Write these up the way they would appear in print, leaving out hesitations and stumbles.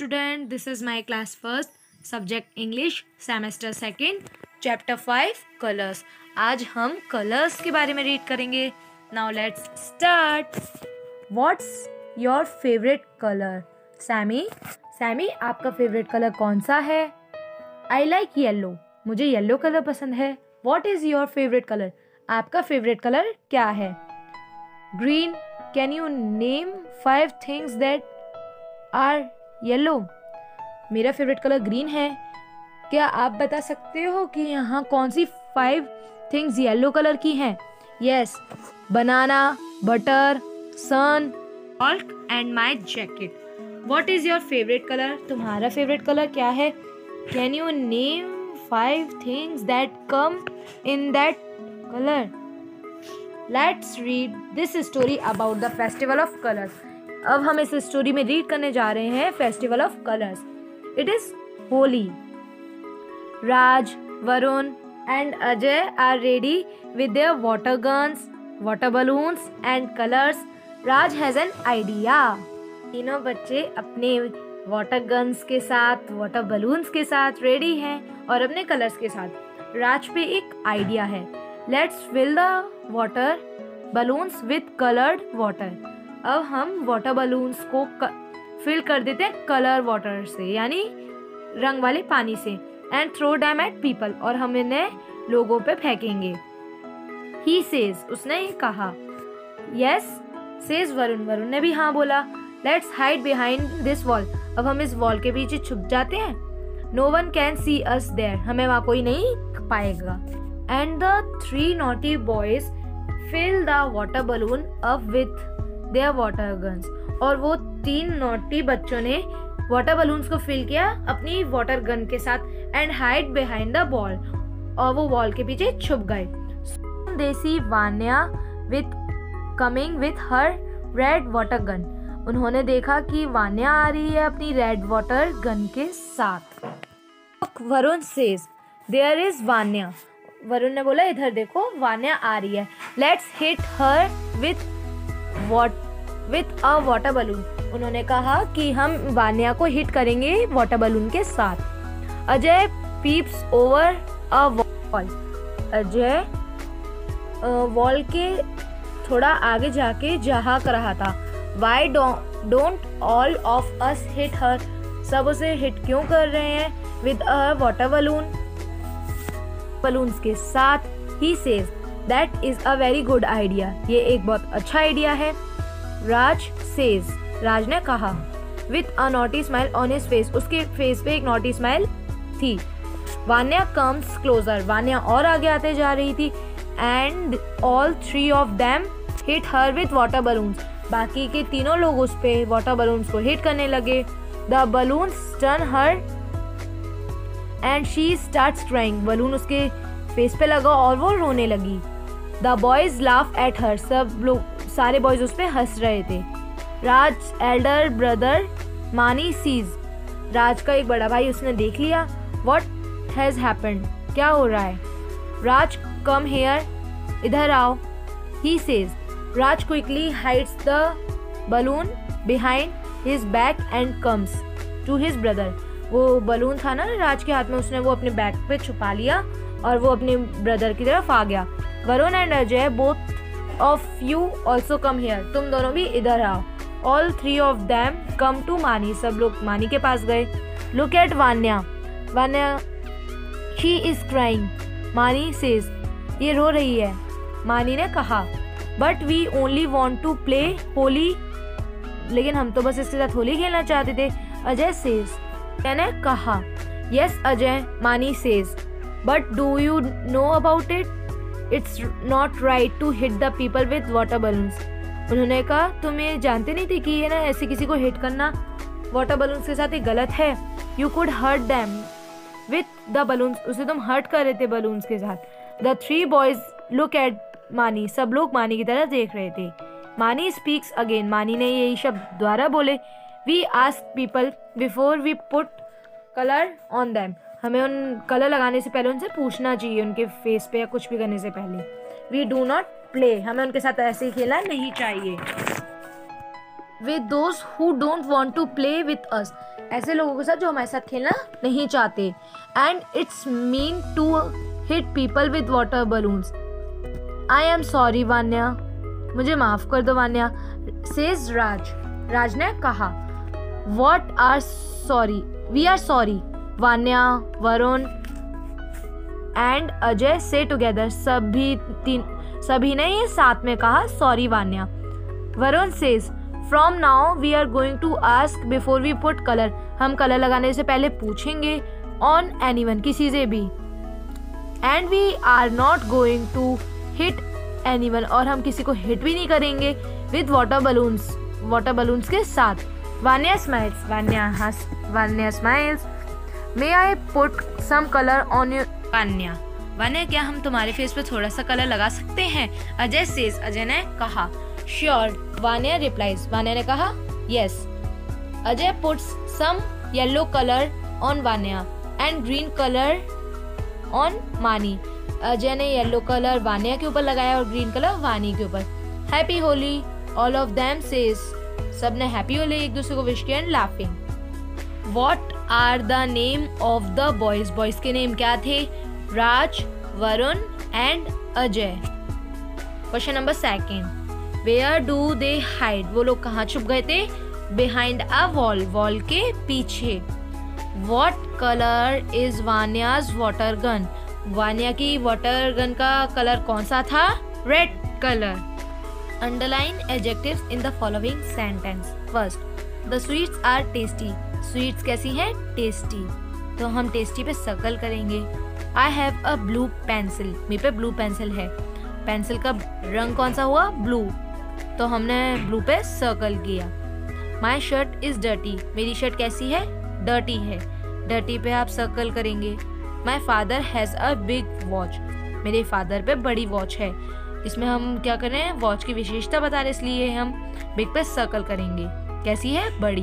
student, this is my class first, subject English, semester second, chapter 5 colors. आज हम colors के बारे में read करेंगे. Now let's start. What's your favorite color? Sammy, आपका favorite color कौन सा है? I like yellow. मुझे yellow color पसंद है. What is your favorite color? आपका favorite color क्या है? Green. Can you name 5 things that are yellow? मेरा फेवरेट कलर ग्रीन है. क्या आप बता सकते हो कि यहाँ कौन सी 5 थिंग्स येलो कलर की हैं? Yes, banana, butter, sun, salt and my jacket. What is your favourite colour? तुम्हारा फेवरेट कलर क्या है? Can you name 5 things that come in that colour? Let's read this story about the festival of colours. अब हम इस story में read करने जा रहे हैं festival of colours. It is Holi. Raj, Varun and Ajay are ready with their water guns, water balloons and colours. Raj has an idea. तीनों बच्चे अपने वाटर गन्स के साथ, वाटर बलून्स के साथ रेडी हैं और अपने कलर्स के साथ. राज पे एक आइडिया है. Let's fill the water balloons with coloured water. अब हम वाटर बलून्स को फिल कर देते हैं कलर वाटर से, यानी रंग वाले पानी से. And throw them at people, और हम इन्हें लोगों पे फेंकेंगे. ही सेज, उसने ये कहा. यस सेज वरुण ने भी हाँ बोला. Let's hide behind this wall. अब हम इस वॉल के पीछे छुप जाते हैं. No one can see us there, हमें वहाँ कोई नहीं पाएगा. And the 3 naughty boys fill the water balloon up with their water guns. और वो 3 नोटी बच्चों ने वाटर बलून्स को फिल किया अपनी वाटर गन के साथ. And hide behind the wall, और वो वॉल के पीछे छुप गए. They see Vanya coming with her red water gun. उन्होंने देखा कि वान्या आ रही है अपनी रेड वाटर गन के साथ. Varun says there is Vanya. Varun ने बोला इधर देखो, वान्या आ रही है. Let's hit her with a water balloon. उन्होंने कहा कि हम वान्या को हिट करेंगे वाटर बलून के साथ. Ajay peeps over a wall. Ajay wall के थोड़ा आगे जाके झांक रहा था. Why don't all of us hit her. सब उसे हिट क्यों कर रहे हैं विद अ वाटर बलून्स के साथ. He says that is a very good idea. ये एक बहुत अच्छा आइडिया है. राज सेज, राज ने कहा. With a naughty smile on his face, उसके फेस पे एक नॉटी स्माइल थी. Vanya comes closure. वान्या और आगे आते जा रही थी. And all 3 of them hit her with water balloons. बाकी के तीनों लोग उस पे वाटर बलून्स को हिट करने लगे. The balloons turn her and she starts crying. Balloon उसके फेस पे लगा और वो रोने लगी. The boys laugh at her. सब लोग, सारे बॉयज उस पे हंस रहे थे. Raj elder brother Mani sees. Raj का एक बड़ा भाई, उसने देख लिया. व्हाट हैज हैपेंड, क्या हो रहा है? राज कम हियर, इधर आओ. He says. Raj quickly hides the balloon behind his back and comes to his brother. वो बलून था ना राज के हाथ में, उसने वो अपने बैक पे छुपा लिया और वो अपने ब्रदर की तरफ आ गया. Varun and Ajay both of you also come here. तुम दोनों भी इधर आओ. All 3 of them come to Mani. सब लोग मानी के पास गए. Look at Vanya. She is crying. Mani says, ये रो रही है. मानी ने कहा. But we only want to play Holi. लेकिन हम तो बस इसके साथ होली खेलना चाहते थे. अजय सेज, मैंने कहा. Yes Ajay, Mani says. But do you know about it? It's not right to hit the people with water balloons. उन्होंने कहा, तुम ये जानते नहीं थे कि ये ना ऐसे किसी को हिट करना वाटर बलून्स के साथ ये गलत है. You could hurt them with the balloons. उसे तुम हर्ट कर रहे थे बलून्स के साथ. द 3 बॉयज लुक एट मानी. सब लोग मानी की तरफ देख रहे थे. मानी स्पीक्स अगेन. मानी ने यही शब्द दोबारा बोले. We ask people before we put colour on them. हमें उन कलर लगाने से पहले उनसे पूछना चाहिए, उनके फेस पे या कुछ भी करने से पहले. We do not play. हमें उनके साथ ऐसे ही खेलना नहीं चाहिए. with those who don't want to play with us. ऐसे लोगों के साथ जो हमारे साथ खेलना नहीं चाहते. And it's mean to hit people with water balloons. I am sorry Vanya. मुझे माफ कर दो वान्या. Says Raj. राज ने कहा. What are sorry? We are sorry. Vanya, Varun and Ajay say together. सभी ने ये साथ में कहा sorry Vanya. Varun says from now we are going to ask before we put color. हम कलर लगाने से पहले पूछेंगे on anyone, किसी से भी. And we are not going to hit anyone. और हम किसी को हिट भी नहीं करेंगे with water balloons के साथ. Vanya smiles. Vanya smiles. May I put some color on your. Vanya क्या हम तुम्हारे फेस पे थोड़ा सा कलर लगा सकते हैं? अजय says. अजय ने कहा. Sure. वान्या replies. वान्या ने कहा yes. Ajay puts some yellow color on Vanya and green color on मानी. अजय ने येलो कलर वान्या के ऊपर लगाया और ग्रीन कलर वानी के ऊपर. Happy Holi. All of them says. सब ने हैप्पी होली एक दूसरे को विश किया and laughing. What are the name of the boys. Boys के नेम क्या थे? Raj, Varun and Ajay. Question number 2. Where do they hide. वो लोग कहाँ छुप गए थे? Behind a wall. वॉल के पीछे. What colour is Vanya's water gun. Vanya की वाटर गन का कलर कौन सा था? Red colour. Underline adjectives in the following sentence. First, the sweets are tasty. Sweets कैसी है? टेस्टी. तो हम टेस्टी पे सर्कल करेंगे. I have a blue pencil. मेरे पे ब्लू पेंसिल है. पेंसिल का रंग कौन सा हुआ? ब्लू. तो हमने ब्लू पे सर्कल किया. My shirt is dirty. मेरी शर्ट कैसी है? डर्टी है. डर्टी पे आप सर्कल करेंगे. My father has a big watch. मेरे फादर पे बड़ी वॉच है. इसमें हम क्या कर रहे हैं? वॉच की विशेषता बता रहे, इसलिए हम बिग पे सर्कल करेंगे. कैसी है? बड़ी.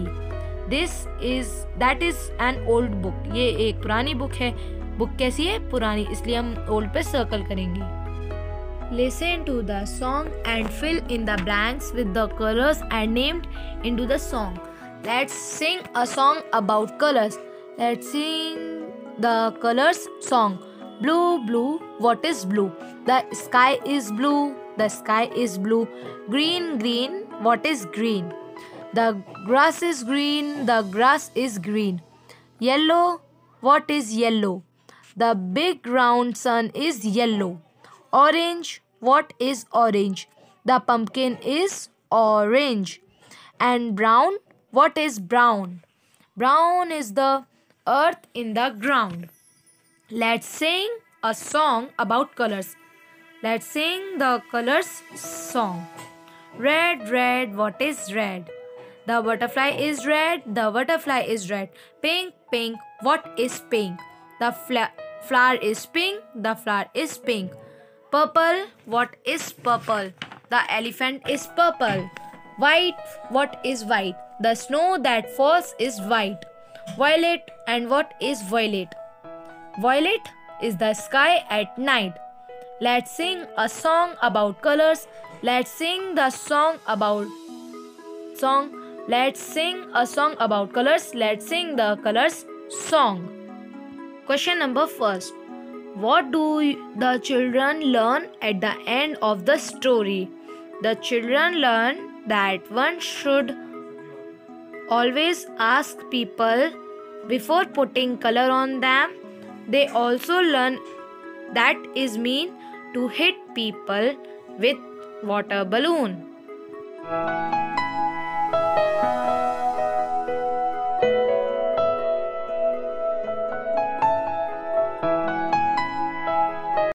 That is an old book. ये एक पुरानी बुक है. बुक कैसी है? पुरानी, इसलिए हम ओल्ड पे सर्कल करेंगे. Listen to the song and fill in the blanks with the colors and named into the song. Let's sing a song about colors. Let's sing the colors song. Blue, blue, what is blue? The sky is blue. The sky is blue. Green, green, what is green? The grass is green. The grass is green. Yellow, what is yellow? The big round sun is yellow. Orange, what is orange? The pumpkin is orange. And brown, what is brown? Brown is the earth in the ground. Let's sing a song about colors. Let's sing the colors song. Red, red, what is red? The butterfly is red. The butterfly is red. Pink, pink, what is pink? The flower is pink. The flower is pink. Purple, what is purple? The elephant is purple. White, what is white? The snow that falls is white. Violet, and what is violet? Violet is the sky at night. Let's sing a song about colors. Let's sing the song about song. Let's sing a song about colors. Let's sing the colors song. Question number 1. What do the children learn at the end of the story? The children learn that one should always ask people before putting color on them. They also learn that is mean to hit people with water balloon.